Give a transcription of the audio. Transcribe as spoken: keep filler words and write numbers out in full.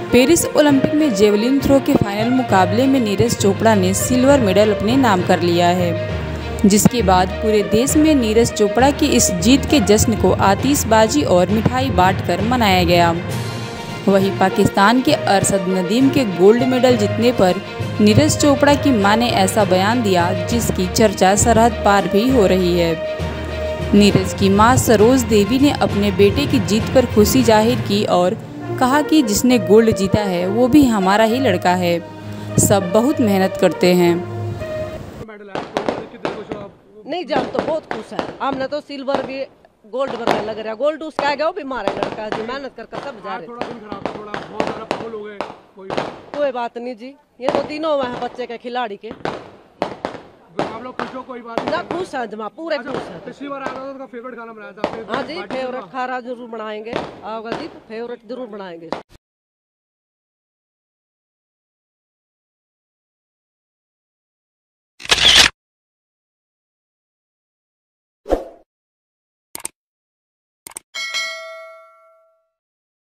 Paris Olympic में javelin throw के final मुकाबले में नीरज चोपड़ा ने सिल्वर मेडल अपने नाम कर लिया है, जिसके बाद पूरे देश में नीरज चोपड़ा की इस जीत के जश्न को आतिशबाजी और मिठाई बांटकर मनाया गया। वहीं पाकिस्तान के अरशद नदीम के गोल्ड मेडल जीतने पर नीरज चोपड़ा की मां ने ऐसा बयान दिया जिसकी चर्चा सरहद पार भी हो रही है। नीरज की मां सरोज देवी ने अपने बेटे की जीत पर खुशी जाहिर की और कहा कि जिसने गोल्ड जीता है वो भी हमारा ही लड़का है, सब बहुत मेहनत करते हैं। नहीं जान तो बहुत खुश है, हमने तो सिल्वर भी गोल्ड बनने लग रहा, गोल्ड उसका गया वो भी हमारा लड़का जी, मेहनत करके सब जा रहे। कोई कोई बात नहीं जी, ये तो तीनों है बच्चे के खिलाड़ी के। आप लोग खुश हो? कोई बात नहीं ना खुश है जमा पूरे खुश है। पिछली बार आया था तो फेवरेट खाना बनाया था। हाँ जी फेवरेट खाना जरूर बनाएंगे, आओगे जी फेवरेट जरूर बनाएंगे।